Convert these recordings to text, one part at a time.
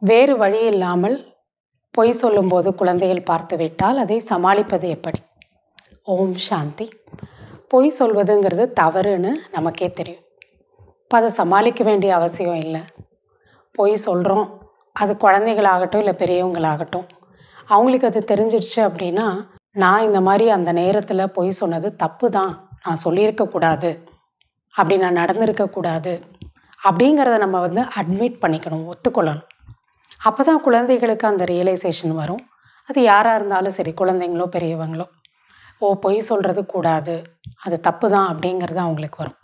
வேறு வழி இல்லாமல் பொய் சொல்லும்போது குழந்தைகள் பார்த்துவிட்டால் அதை சமாளிப்பது எப்படி? ஓம் சாந்தி. பொய் சொல்வதுங்கிறது தவறுன்னு நமக்கே தெரியும். இப்போ அதை சமாளிக்க வேண்டிய அவசியம் இல்லை. பொய் சொல்கிறோம், அது குழந்தைகளாகட்டும் இல்லை பெரியவங்களாகட்டும், அவங்களுக்கு அது தெரிஞ்சிடுச்சு அப்படின்னா, நான் இந்த மாதிரி அந்த நேரத்தில் பொய் சொன்னது தப்பு தான், நான் சொல்லியிருக்கக்கூடாது, அப்படி நான் நடந்திருக்கக்கூடாது அப்படிங்கிறத நம்ம அட்மிட் பண்ணிக்கணும், ஒத்துக்கொள்ளணும். அப்போ தான் குழந்தைகளுக்கு அந்த ரியலைசேஷன் வரும். அது யாராக இருந்தாலும் சரி, குழந்தைங்களோ பெரியவங்களோ, பொய் சொல்கிறது கூடாது, அது தப்பு தான் அப்படிங்கிறது அவங்களுக்கு வரும்.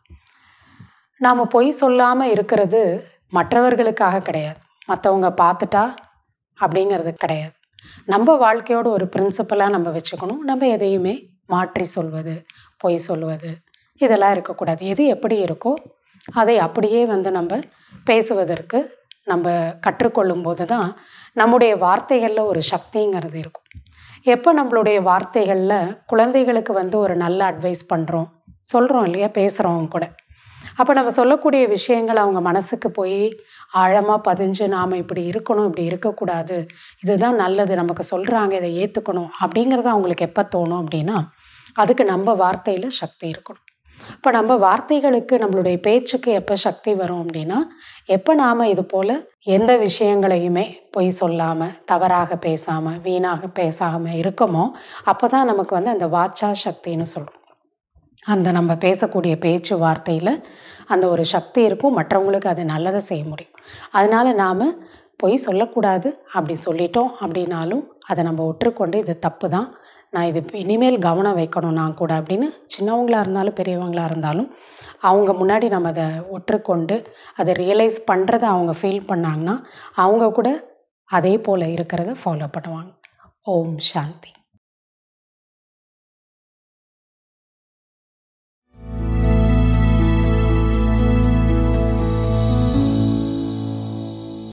நாம் பொய் சொல்லாமல் இருக்கிறது மற்றவர்களுக்காக கிடையாது, மற்றவங்க பார்த்துட்டா அப்படிங்கிறது கிடையாது. நம்ம வாழ்க்கையோட ஒரு பிரின்சிபலாக நம்ம வச்சுக்கணும். நம்ம எதையுமே மாற்றி சொல்வது, பொய் சொல்வது இதெல்லாம் இருக்கக்கூடாது. எது எப்படி இருக்கோ அதை அப்படியே நம்ம பேசுவதற்கு நம்ம கற்றுக்கொள்ளும் போது தான் நம்முடைய வார்த்தைகளில் ஒரு சக்திங்கிறது இருக்கும். எப்போ நம்மளுடைய வார்த்தைகளில் குழந்தைகளுக்கு ஒரு நல்ல அட்வைஸ் பண்ணுறோம், சொல்கிறோம் இல்லையா, பேசுகிறோம் கூட, அப்போ நம்ம சொல்லக்கூடிய விஷயங்கள் அவங்க மனசுக்கு போய் ஆழமாக பதிஞ்சு நாம் இப்படி இருக்கணும், இப்படி இருக்கக்கூடாது, இதுதான் நல்லது, நமக்கு சொல்கிறாங்க, இதை ஏற்றுக்கணும் அப்படிங்கிறது அவங்களுக்கு எப்போ தோணும் அப்படின்னா, அதுக்கு நம்ம வார்த்தையில் சக்தி இருக்கணும். இப்போ நம்ம வார்த்தைகளுக்கு, நம்மளுடைய பேச்சுக்கு எப்போ சக்தி வரும் அப்படின்னா, எப்போ நாம் இது போல் எந்த விஷயங்களையுமே பொய் சொல்லாமல், தவறாக பேசாமல், வீணாக பேசாமல் இருக்கோமோ, அப்போ தான் நமக்கு அந்த வாச்சா சக்தின்னு சொல்கிறோம். அந்த நம்ம பேசக்கூடிய பேச்சு வார்த்தையில் அந்த ஒரு சக்தி இருக்கும், மற்றவங்களுக்கு அது நல்லதை செய்ய முடியும். அதனால் நாம் பொய் சொல்லக்கூடாது, அப்படி சொல்லிட்டோம் அப்படின்னாலும் அதை நம்ம ஒற்றுக்கொண்டு இது தப்பு தான், நான் இது இனிமேல் கவனம் வைக்கணும் நான் கூட அப்படின்னு சின்னவங்களாக இருந்தாலும் பெரியவங்களாக இருந்தாலும் அவங்க முன்னாடி நம்ம அதை ஒற்றுக்கொண்டு அதை ரியலைஸ் பண்ணுறதை அவங்க ஃபீல் பண்ணாங்கன்னா அவங்க கூட அதே போல் இருக்கிறத ஃபாலோ பண்ணுவாங்க. ஓம் சாந்தி.